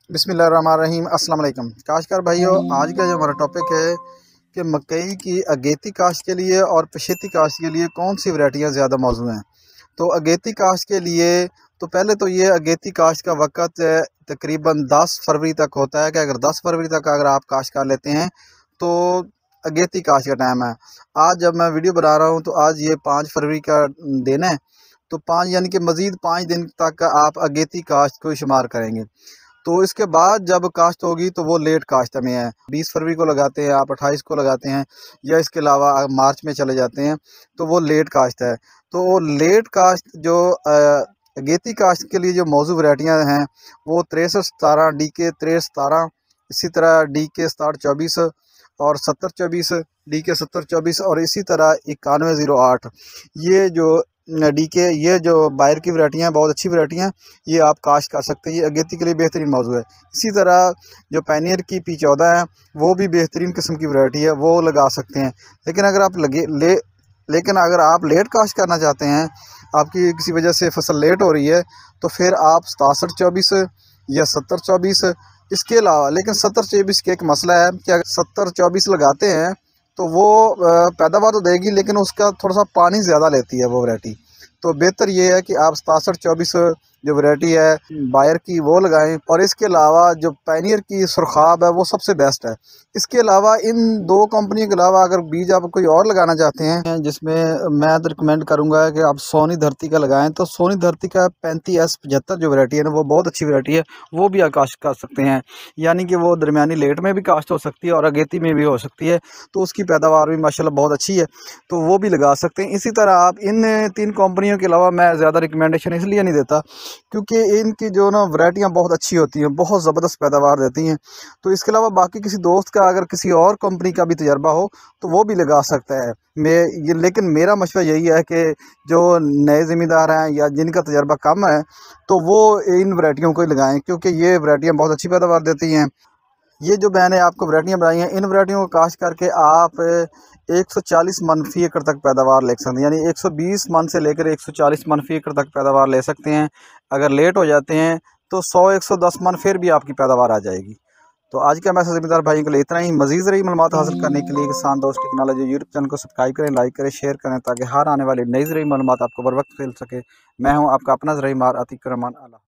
बिस्मिल्लाहिर्रहमानिर्रहीम। अस्सलाम वालेकुम काश्तकार भाइयों, आज का जो हमारा टॉपिक है कि मकई की अगेती काश्त के लिए और पछेती काश्त के लिए कौन सी वैरायटियाँ ज़्यादा मौजूद हैं। तो अगेती काश्त के लिए तो पहले तो ये अगेती काश्त का वक़्त तकरीबन 10 फरवरी तक होता है कि अगर 10 फरवरी तक अगर आप काश्त कर लेते हैं तो अगेती काश्त का टाइम है। आज जब मैं वीडियो बना रहा हूँ तो आज ये 5 फरवरी का दिन है, तो 5 यानी कि मज़ीद 5 दिन तक आप अगेती काश्त को शुमार करेंगे। तो इसके बाद जब काश्त होगी तो वो लेट काश्त में है। 20 फरवरी को लगाते हैं आप, 28 को लगाते हैं, या इसके अलावा मार्च में चले जाते हैं तो वो लेट काश्त है। तो वो लेट काश्त जो अगेती काश्त के लिए जो मौजूद वैरायटियाँ हैं वो 6317, DK 6317, इसी तरह DK 6724 और 7024, DK 7024 और इसी तरह 9108। ये जो DK ये जो बाहर की वैरायटियाँ बहुत अच्छी वैरायटियाँ, ये आप काश्त कर सकते हैं। ये अगेती के लिए बेहतरीन मौजूद है। इसी तरह जो पैनियर की P14 है वो भी बेहतरीन किस्म की वैरायटी है, वो लगा सकते हैं। लेकिन अगर आप लेकिन अगर आप लेट काश्त करना चाहते हैं, आपकी किसी वजह से फसल लेट हो रही है, तो फिर आप 6724 या 7024, इसके अलावा लेकिन 7024 का एक मसला है कि अगर 7024 लगाते हैं तो वो पैदावार तो देगी लेकिन उसका थोड़ा सा पानी ज़्यादा लेती है वो वैरायटी। तो बेहतर ये है कि आप 6724 जो वैरायटी है बायर की वो लगाएं, और इसके अलावा जो पैनियर की सुरखाब है वो सबसे बेस्ट है। इसके अलावा इन दो कंपनियों के अलावा अगर बीज आप कोई और लगाना चाहते हैं, जिसमें मैं तो रिकमेंड करूंगा कि आप सोनी धरती का लगाएं। तो सोनी धरती का 35S75 जो वैरायटी है ना वो बहुत अच्छी वैरायटी है, वो भी आप काश्त कर सकते हैं। यानी कि वो दरमियानी लेट में भी काश्त हो सकती है और अगेती में भी हो सकती है, तो उसकी पैदावार भी माशाल्लाह बहुत अच्छी है, तो वो भी लगा सकते हैं। इसी तरह आप इन 3 कंपनियों के अलावा मैं ज़्यादा रिकमेंडेशन इसलिए नहीं देता क्योंकि इनकी जो ना वैरायटियाँ बहुत अच्छी होती हैं, बहुत ज़बरदस्त पैदावार देती हैं। तो इसके अलावा बाकी किसी दोस्त का अगर किसी और कंपनी का भी तजर्बा हो तो वो भी लगा सकता है। लेकिन मेरा मशवरा यही है कि जो नए ज़मींदार हैं या जिनका तजर्बा कम है तो वो इन वैरायटियों को ही लगाएं, क्योंकि ये वैरायटियाँ बहुत अच्छी पैदावार देती हैं। ये जो मैंने आपको वैरायटियाँ बनाई हैं, इन वैरायटियों को काश्त करके आप 140 मन फी एकड़ तक पैदावार ले सकते हैं। यानी 120 मन से लेकर 140 मन फी एकड़ तक पैदावार ले सकते हैं। अगर लेट हो जाते हैं तो 100-110 मन फिर भी आपकी पैदावार आ जाएगी। तो आज का मैसेज ज़मींदार भाइयों के लिए इतना ही। मज़ीद रही मालूमात हासिल करने के लिए Kisan Dost technology YouTube channel को सब्सक्राइब करें, लाइक करें, शेयर करें, ताकि हर आने वाली नई ज़रूरी मालूमात आपको बर वक्त मिल सके। मैं हूँ आपका अपना ज़रूरी मार अतीक रहमान।